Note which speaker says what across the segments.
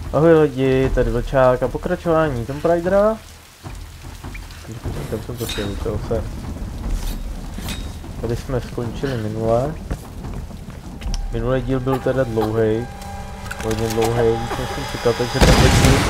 Speaker 1: Ahoj lidi, tady Vlčák a pokračování Tomb Raidera. Tam jsem to přijel se. Tady jsme skončili minule. Minulý díl byl teda dlouhý. Hodně dlouhý, víc než jsem čekal, takže ten díl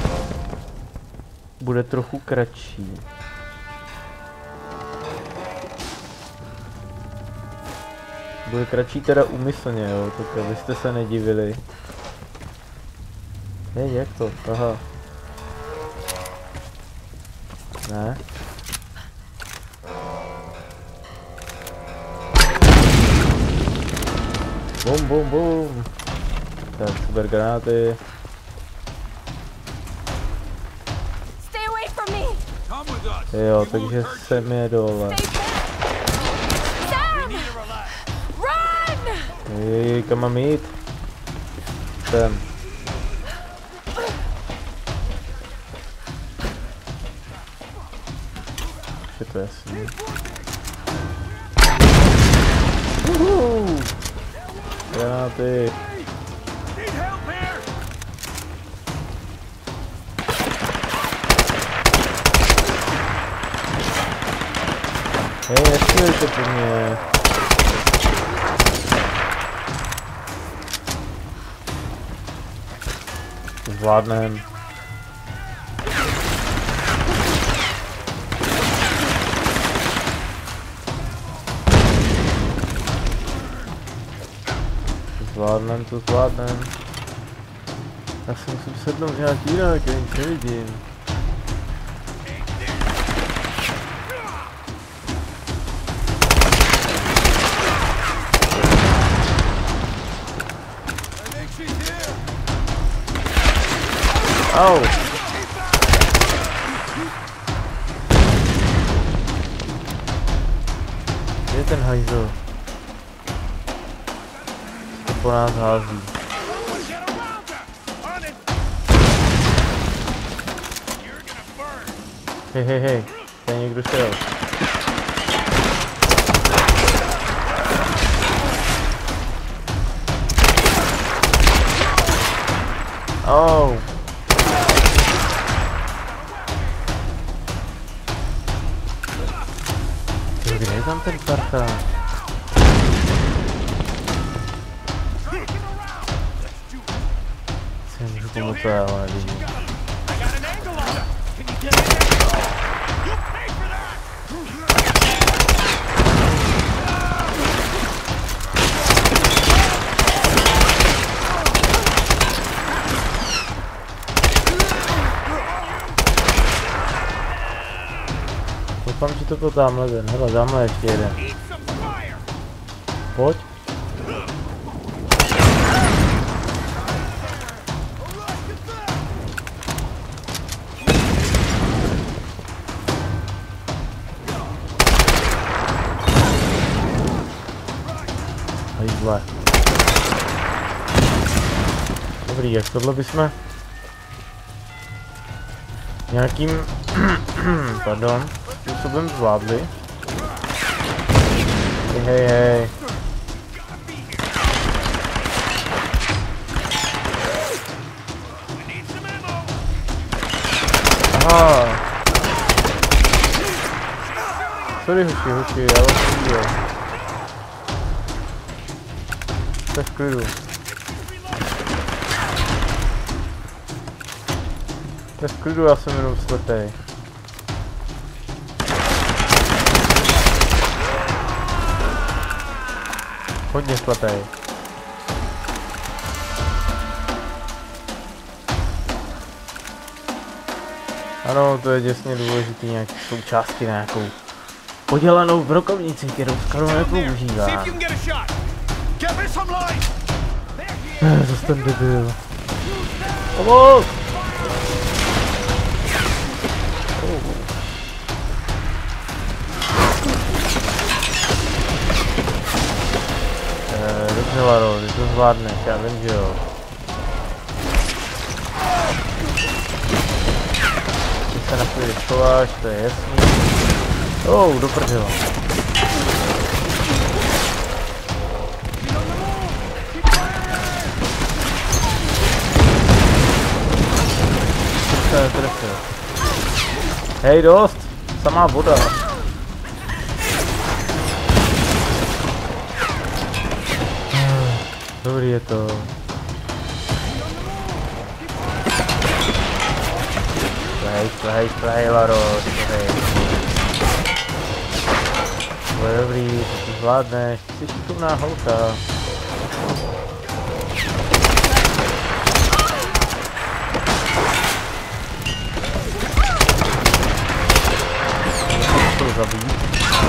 Speaker 1: bude trochu kratší. Bude kratší teda úmyslně, jo, tak abyste se nedivili. Hej, jak to? Aha. Ne? Bum, bum, bum. Tak, super granáty. Jo, takže jsem je dole. Hej, kam mám jít? Sem. Je to jasný. Granáty. Hej, nestřílejte po mně. Zvládnem. To zvládnem. Já si musím sednout nějak jinak, já nic nevidím. Au! Kde je ten hajzl? Po nás hází. Hej, tady někdo šel. Oh. Kde je tam ten parta? Můžu pomoct, ale nevím. Doufám, že to byl tamhle ten. Hele, tamhle ještě jeden. Pojď. Hejzle. Dobrý, jak tohle bychom nějakým pardon, způsobem zvládli. Hej. Aha. Sorry hoši, já vás viděl. Jste v klidu. Jste v klidu, já jsem jenom slepej. Hodně slepej. Ano, to je děsně důležitý, nějaký součástky na nějakou podělanou brokovnici, kterou skoro nepoužívá. Zase ten debil. Pomoc! Dobře, Laro, ty to zvládneš, já vím, že jo. Ty se na chvíli schováš, to je jasný. Do prdela. se netrefil. Hej, dost! Samá voda. Dobrý je to. Šplhej, Laro, šplhej. To je dobrý, to ty zvládneš, ty jsi šikovná holka. To zabít.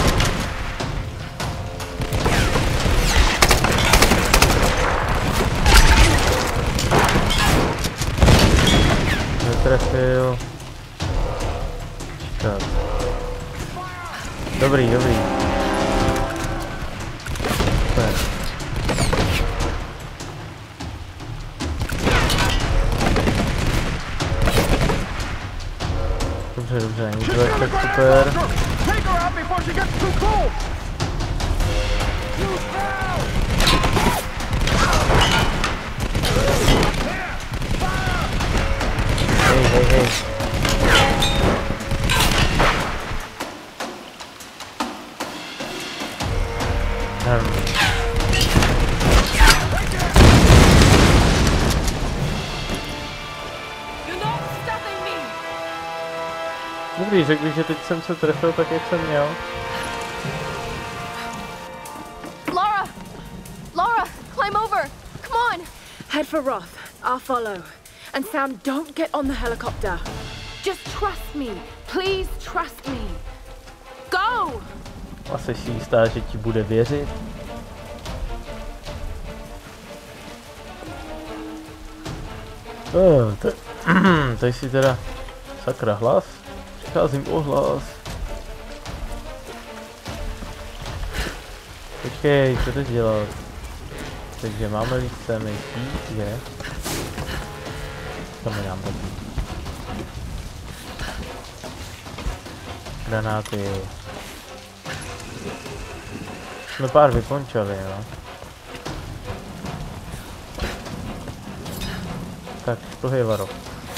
Speaker 1: Netrefil. Čekat. Dobrý. Super. Dobře, nic tak super. Hej. Dobrý, řekl, že teď jsem se trefil tak, jak jsem měl.
Speaker 2: Laura, climb over. Come on. Head for Roth. I'll follow. And Sam, don't get on the helicopter. Just trust me. Please trust me. Go!
Speaker 1: A jsi si jistá, že ti bude věřit? Tady si teda sakra hlas. Přicházím o hlas. Počkej, co jdeš dělat? Takže máme více nejspíš, že? To mi nám taky. Granáty. Jsme pár vykončili, jo. Tak, šplhej, Laro.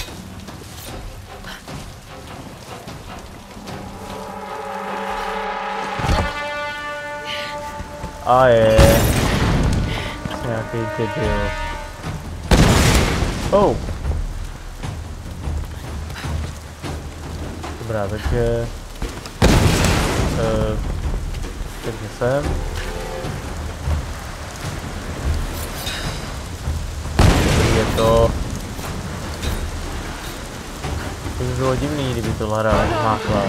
Speaker 1: A je. Nějaký debil. Oh. Dobrá, takže sem. Je to. To by bylo divný, kdyby to Lara máchla.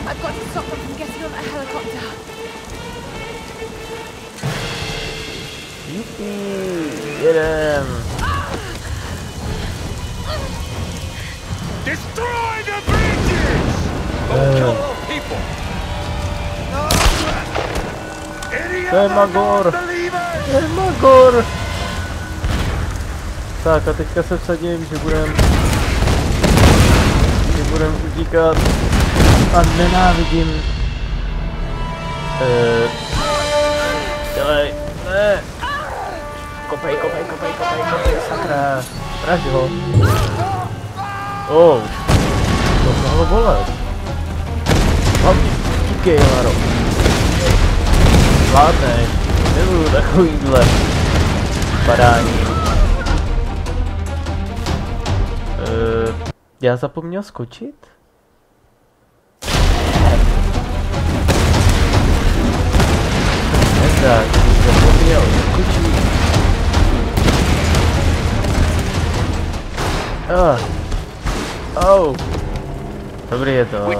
Speaker 1: Jupi, jedem.
Speaker 3: Destroy the bridges! Don't kill all people!
Speaker 1: To je Magor! Tak a teďka se vsadím, že budem utíkat a nenávidím. Dělej, ne! Kopej, sakra! Vraž ho! Oh! To mohlo bolet! Hlavně, díkej, Laro! Zvládneš, nebudu takovýhle padání. Já zapomněl skočit? Tak, zapomněl skočit. Oh. Dobrý je to.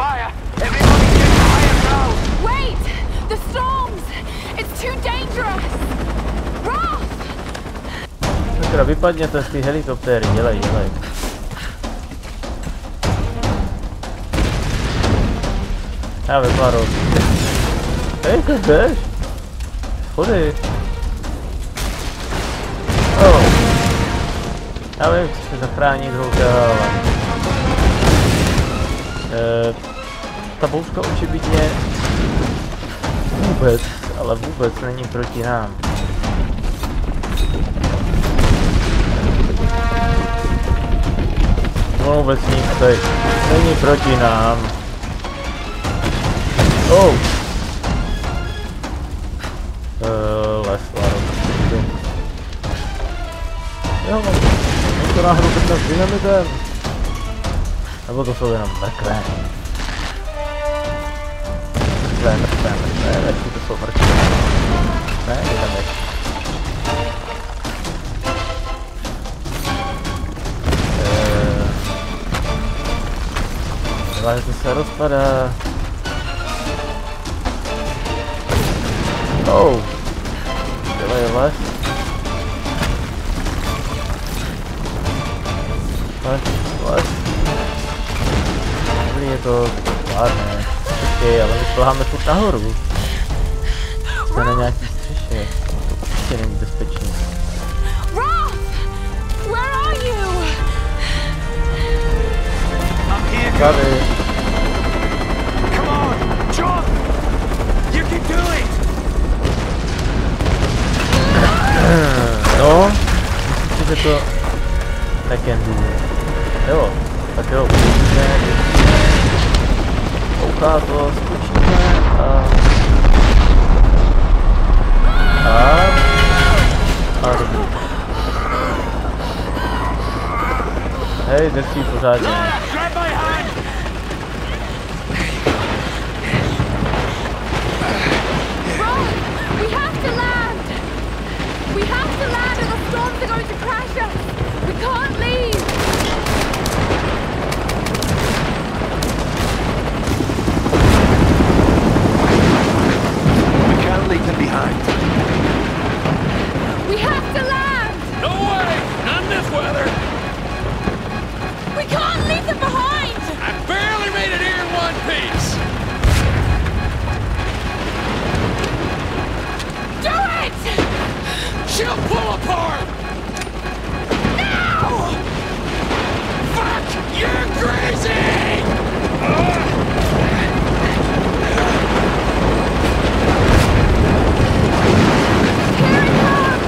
Speaker 2: Wait! The storms! It's too dangerous! Roth!
Speaker 1: Sakra, vypadněte z ty helikoptéry, dělej. Já vypadnu. Hej, to jdeš? Schody. Oh. Já vím, chci se zachránit holka, ale... ta bouřka očividně vůbec není proti nám. vůbec nic teď. Není proti nám. Oh! Lesla, jo, mám to náhodou teď s dynamitem. Nebo to jsou jenom mrkvé. Mrkvé, to jsou mrkvé. Ne, jdeme. Ale to se rozpadá. Oh! Tohle je les. Les. Dobrý, je to zvládne. Počkej, ale my šplháme furt nahoru. Jsme na nějaký střeše. To určitě není bezpečný.
Speaker 2: Roth! Where are you?
Speaker 3: I'm here.
Speaker 1: Tady.
Speaker 3: Come on, jump! You can do it!
Speaker 1: No, myslím si, že to taky nebude. Jo, tak jo, uvidíme, kouká to, skočíme a dobrý. Hej, drží pořádně.
Speaker 3: Grab my hand!
Speaker 2: Roth! We have to land! We have to land or the storms are going to crash us! We can't leave!
Speaker 3: We can't leave them behind.
Speaker 2: We have to land!
Speaker 3: No way! Not in this weather!
Speaker 2: We can't leave them behind!
Speaker 3: I barely made it here in one piece!
Speaker 2: Do it!
Speaker 3: She'll pull apart!
Speaker 2: Now!
Speaker 3: Fuck! You're crazy!
Speaker 2: Here it comes!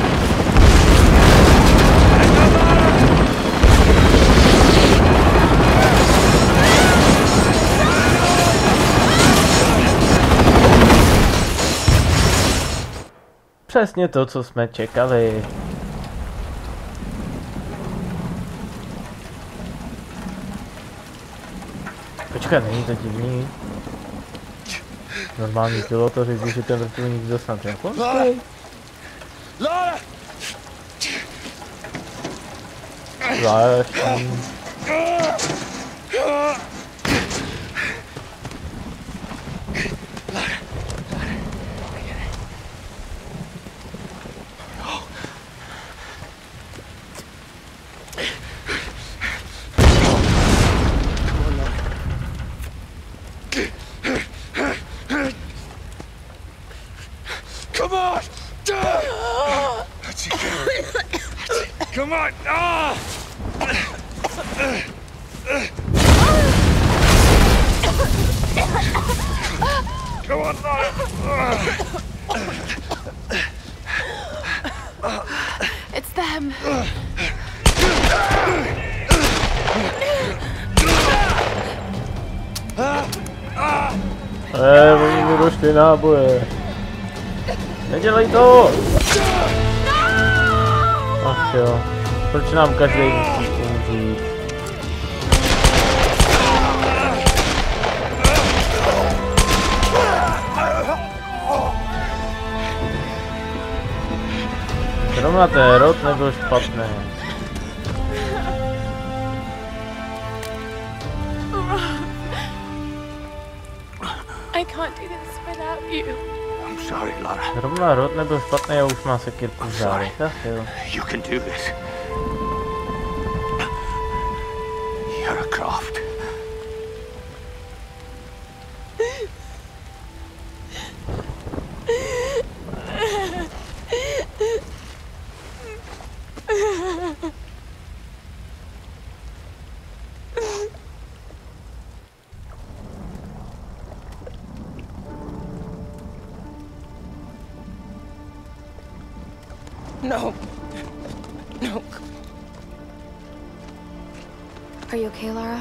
Speaker 1: Přesně to, co jsme čekali. Počkej, není to divný. Normální pilot říct, že ten vrtulník dostane ten konstej.
Speaker 3: Lara!
Speaker 1: Zvláštní.
Speaker 3: Come on! That's it. Come on! Ah! Come on, Lara!
Speaker 2: It's them.
Speaker 1: Oni mi došly náboje. Nedělej to! Ach jo, proč nám každý musí umřít? Zrovna ten rod nebyl špatný.
Speaker 2: I can't do this without you.
Speaker 3: I'm sorry, Lara.
Speaker 1: Zrovna rod nebyl špatný a už má sekirku v zádech. Tak jo.
Speaker 3: You can do this. You're a Croft.
Speaker 2: No. No. Are you okay, Lara?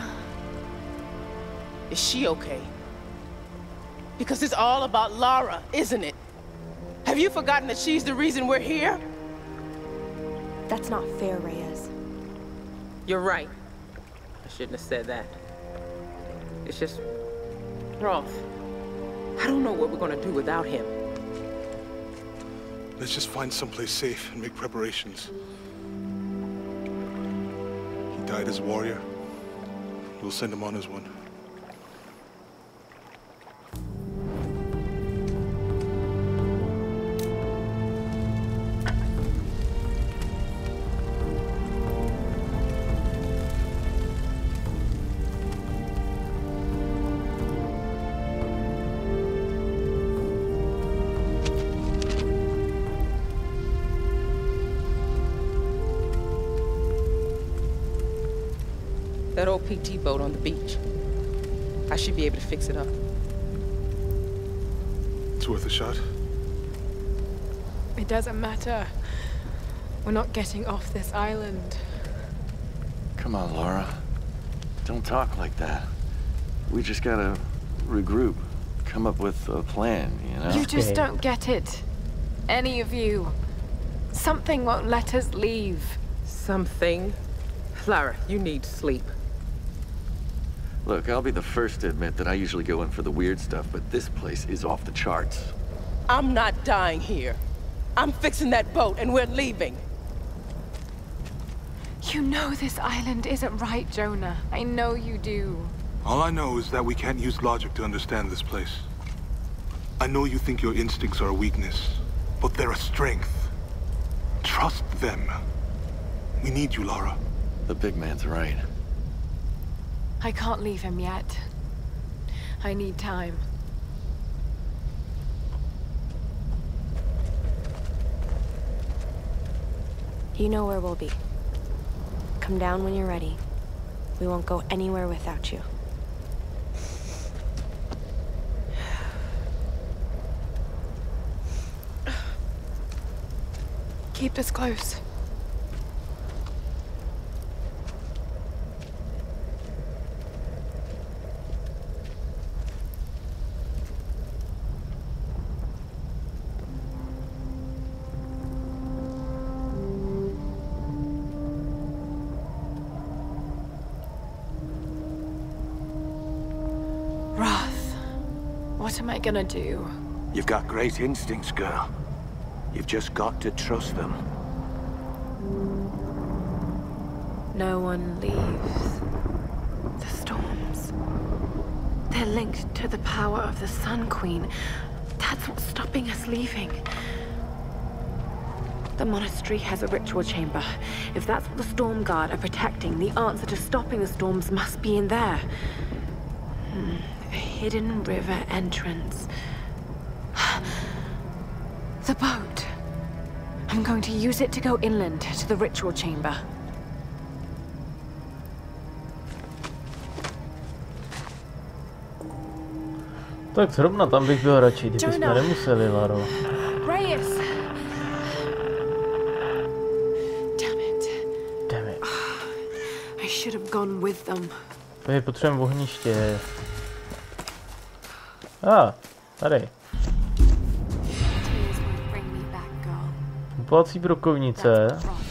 Speaker 4: Is she okay? Because it's all about Lara, isn't it? Have you forgotten that she's the reason we're here?
Speaker 2: That's not fair, Reyes.
Speaker 4: You're right. I shouldn't have said that. It's just... Roth. I don't know what we're gonna do without him.
Speaker 5: Let's just find someplace safe and make preparations. He died as a warrior. We'll send him on as one.
Speaker 4: That old PT boat on the beach. I should be able to fix it up.
Speaker 5: It's worth a shot.
Speaker 6: It doesn't matter. We're not getting off this island.
Speaker 7: Come on, Lara. Don't talk like that. We just gotta regroup. Come up with a plan, you know?
Speaker 6: You just
Speaker 1: Okay.
Speaker 6: don't get it. Any of you. Something won't let us leave.
Speaker 4: Something? Lara, you need sleep.
Speaker 7: Look, I'll be the first to admit that I usually go in for the weird stuff, but this place is off the charts.
Speaker 4: I'm not dying here. I'm fixing that boat and we're leaving.
Speaker 6: You know this island isn't right, Jonah. I know you do.
Speaker 5: All I know is that we can't use logic to understand this place. I know you think your instincts are a weakness, but they're a strength. Trust them. We need you, Lara.
Speaker 7: The big man's right.
Speaker 6: I can't leave him yet. I need time.
Speaker 2: You know where we'll be. Come down when you're ready. We won't go anywhere without you.
Speaker 6: Keep us close. Roth, what am I gonna do?
Speaker 8: You've got great instincts, girl. You've just got to trust them.
Speaker 6: No one leaves. The storms. They're linked to the power of the Sun Queen. That's what's stopping us leaving.
Speaker 2: The monastery has a ritual chamber. If that's what the Storm Guard are protecting, the answer to stopping the storms must be in there. A hidden river entrance.
Speaker 6: The boat. I'm going to use it to go inland to the ritual chamber.
Speaker 1: Tak zrovna tam bych byl radši, kdybychom
Speaker 6: Jonah.
Speaker 1: nemuseli, Laro.
Speaker 6: Reyes! Damn it.
Speaker 1: Damn it.
Speaker 6: I should have gone with them.
Speaker 1: Tady potřebujeme ohniště. Tady.
Speaker 6: Tears won't bring me back, girl.
Speaker 1: Kupovací brokovnice.
Speaker 6: That's Roth.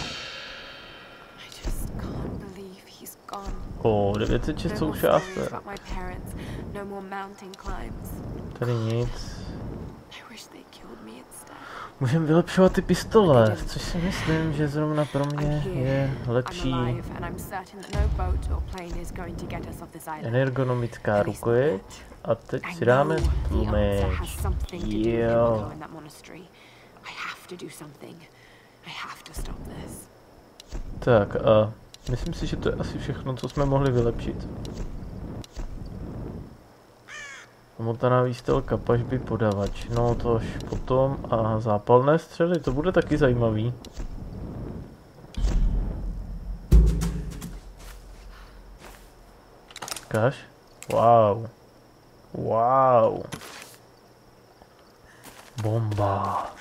Speaker 6: I just can't believe he's gone.
Speaker 1: O, 906
Speaker 6: No more stories
Speaker 1: součástek.
Speaker 6: about my parents. No more mountain climbs.
Speaker 1: Tady nic.
Speaker 6: I wish they killed me instead.
Speaker 1: Můžeme vylepšovat ty pistole, což si myslím, že zrovna pro mě je lepší. Ergonomická rukojeť. A teď si dáme tlumeč. Jo. Tak a myslím si, že to je asi všechno, co jsme mohli vylepšit. Omotaná výstelka, pažby, podavač, no to až potom. A zápalné střely, to bude taky zajímavý. Kaž? Wow. Wow. Bomba.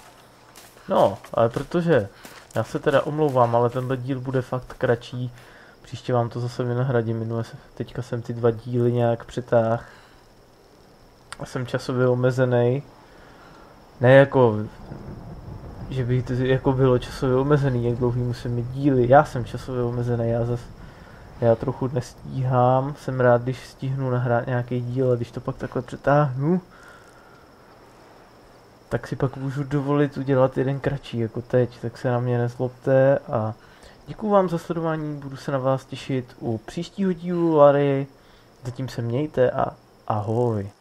Speaker 1: No, ale protože já se teda omlouvám, ale tenhle díl bude fakt kratší, Příště vám to zase vynahradím, teďka jsem ty 2 díly nějak přitáhl. A jsem časově omezený. Ne jako, že by to jako bylo časově omezený, jak dlouhý musím mít díly. Já jsem časově omezený, já trochu nestíhám. Jsem rád, když stihnu nahrát nějaký díl a když to pak takhle přetáhnu, tak si pak můžu dovolit udělat jeden kratší jako teď, tak se na mě nezlobte a děkuju vám za sledování, budu se na vás těšit u příštího dílu Larry, zatím se mějte a ahoj.